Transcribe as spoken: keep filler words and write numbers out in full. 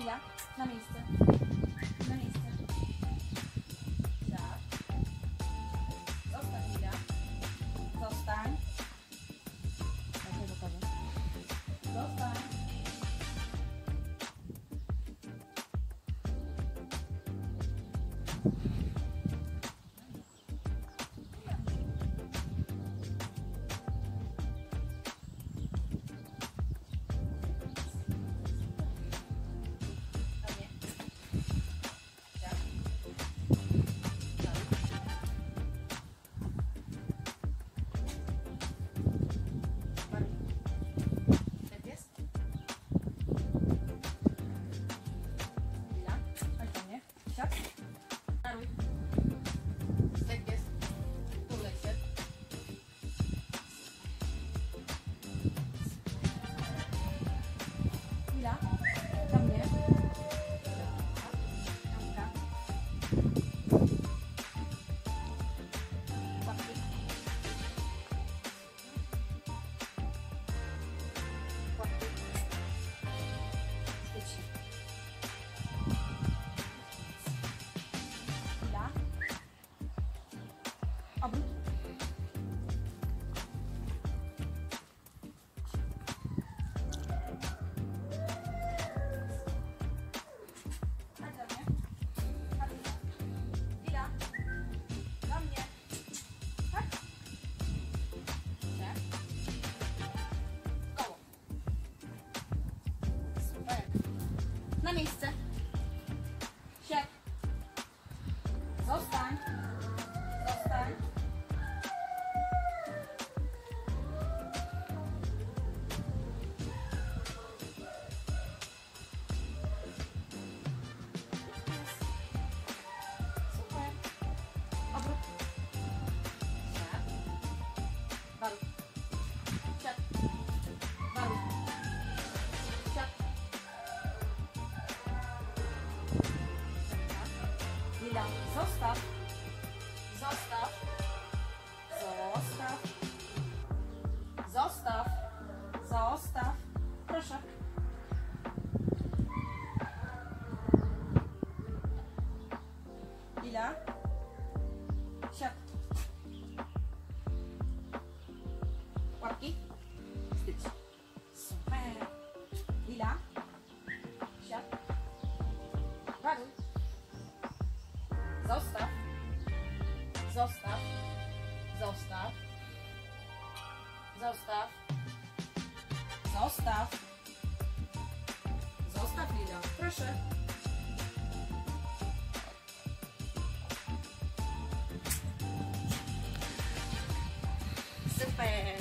Lila, na miejsce. Na miejsce. Tak. Zostań, Lila. Zostań. Tak, nie pokażę. Zostań. Obrót. Chodź do mnie. Chodź. Lila. Do mnie. Chodź. Nie. Koło. Super. Na miejsce. Siad. Zostań. Zostań. Super. Obrót. Siad. Waruch. Siad. Waruch. Siad. Lila, zostaw. Zostaw. Zostaw. Zostaw. Zostaw. Proszę. Lila. Siad. Łapki. Wstydź. Super. Lila. Siad. Waruj. Zostaw. Zostaw. Zostaw. Zostaw. Zostaw. Zostaw, Lila. Proszę. Super.